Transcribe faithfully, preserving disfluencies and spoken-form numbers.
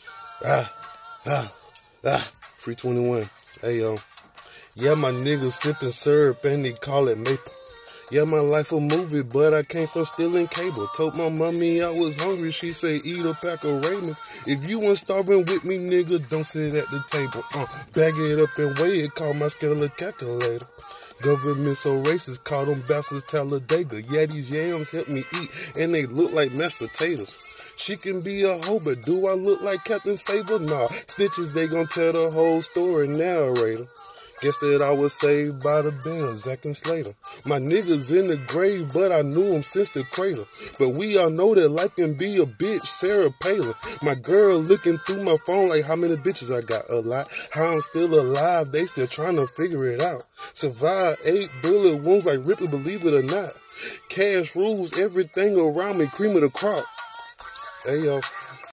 Ah, ah, ah. three twenty-one. Hey, yo. Yeah, my niggas sipping syrup and they call it maple. Yeah, my life a movie, but I came from stealing cable. Told my mommy I was hungry, she say eat a pack of Raymond. If you want starving with me, nigga, don't sit at the table. Uh, bag it up and weigh it, call my scale a calculator. Government so racist, call them bastards Talladega. Yeah, these yams help me eat, and they look like mashed potatoes. She can be a hoe, but do I look like Captain Saber? Nah, snitches, they gon' tell the whole story, narrator. Guess that I was saved by the bell, Zack and Slater. My niggas in the grave, but I knew them since the cradle. But we all know that life can be a bitch, Sarah Palin. My girl looking through my phone like how many bitches I got, a lot. How I'm still alive, they still trying to figure it out. Survive eight bullet wounds like Ripley, believe it or not. Cash rules everything around me, cream of the crop. Hey, yo.